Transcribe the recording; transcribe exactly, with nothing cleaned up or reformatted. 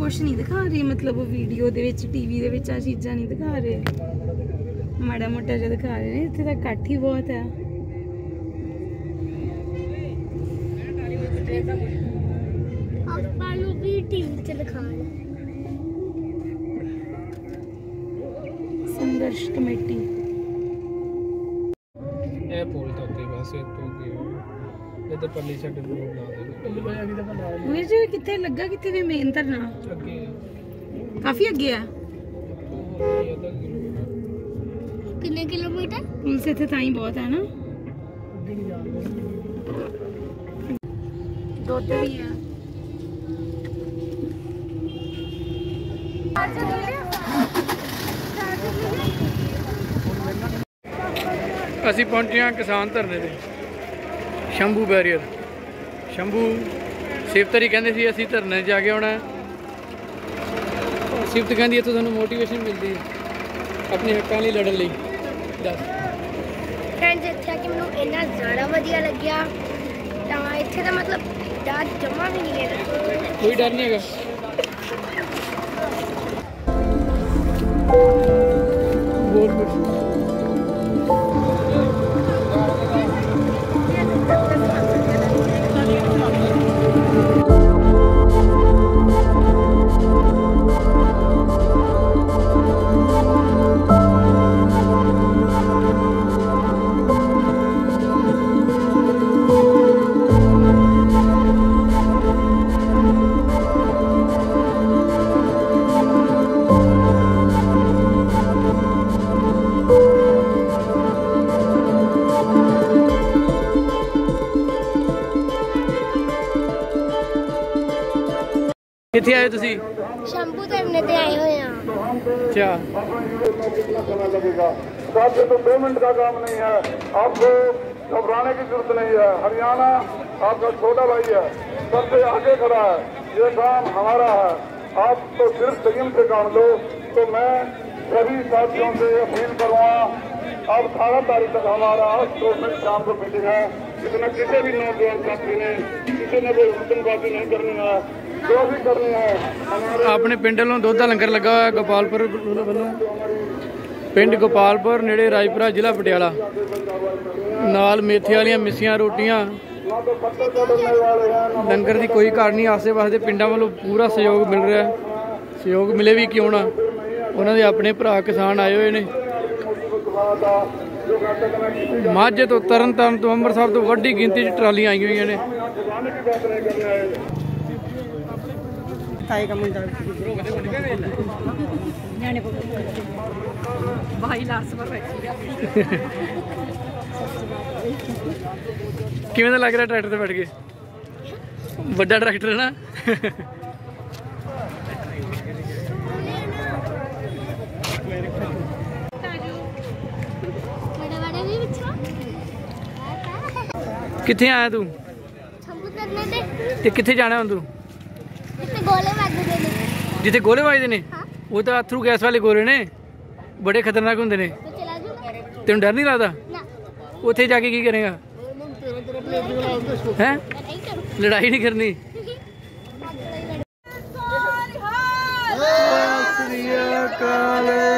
कुछ नहीं दिखा रहे, मतलब वीडियो दे विच टीवी दे विच आ चीज़ां नहीं दिखा रहे, माड़ा मोटा जो दिखा रहे हैं। इत्थे तां कट ही बहुत है। संघर्ष कमेटी ਇਹ ਪੁਲ ਤੱਕ ਹੀ ਬਸ ਇੱਥੋਂ ਕੀ ਇਹ ਤਾਂ ਪੱਲੀ ਛੱਡ ਕੇ ਰੋਡ ਲਾ ਦੇ ਪੱਲੀ ਬਾਈ ਅਗੀ ਤਾਂ ਬਣਾ ਵੀਰ ਜੀ कित्थे लगा कित्थे भी मेन धरना ਅੱਗੇ काफी अगे है। कितने किलोमीटर पुल से इत्थे ताई बहुत है ना। दुध भी है। ਅਸੀਂ ਪਹੁੰਚੇ ਹਾਂ ਕਿਸਾਨ ਧਰਨੇ ਤੇ ਸ਼ੰਭੂ ਬੈਰੀਅਰ। ਸ਼ੰਭੂ ਸਿਫਤਰੀ ਕਹਿੰਦੇ ਸੀ ਅਸੀਂ ਧਰਨੇ ਜਾ ਕੇ ਆਉਣਾ। ਸਿਫਤ ਕਹਿੰਦੀ ਇੱਥੋਂ ਤੁਹਾਨੂੰ ਮੋਟੀਵੇਸ਼ਨ ਮਿਲਦੀ ਹੈ ਆਪਣੇ ਹੱਕਾਂ ਲਈ ਲੜਨ ਲਈ। ਦੱਸ फ्रेंड्स इत्थे आके मैनूं इन्ना ज़्यादा वधिया लग्या तां इत्थे दा मतलब डर जमा भी नहीं है। कोई डर नहीं है। बोल कुछ किथे आए तुसी? शंभू धरने पे आए हुए हैं। अच्छा समय लगेगा। साथ तो दो मिनट का काम नहीं है, आपको घबराने की जरूरत नहीं है। हरियाणा आपका छोटा भाई है, सबसे आगे खड़ा है, ये काम हमारा है। आप तो सिर्फ संयम से काम लो। तो मैं सभी साथियों से अपील करूँगा, अब अठारह तारीख तक हमारा दो मिनट शाम को मीटिंग है। इसमें किसी भी नौजवान साथी ने किसी ने कोई हुक्मबाजी नहीं करनी है, जो भी करनी है। अपने पिंड वालों दुध का लंगर लगा हुआ गोपालपुर वालों। पिंड गोपालपुर नेड़े राजपुरा जिला पटियाला। नाल मेथे वाली मिसियां रोटियां लंगर की कोई घाट नहीं। आसे पासे पिंडों वालों पूरा सहयोग मिल रहा है। सहयोग मिले भी क्यों ना, उन्होंने अपने भरा किसान आए हुए ने। माझे तो तरन तारण तो अंमृतसर तो वड्डी गिनती च ट्रालियां आई हुई ने। किवें दा लग रहा ट्रैक्टर ते बैठ के? बड़ा ट्रैक्टर है ना। किथे आया तू? ते किथे जाना हुण तू? जिथे गोले वजदे ने वो तो अथरू गैस वाले गोले ने, बड़े खतरनाक होंदे ने। तेन डर नहीं लगता? उत्थे जाके की करेगा? हैं लड़ाई नहीं करनी? सत श्री अकाल।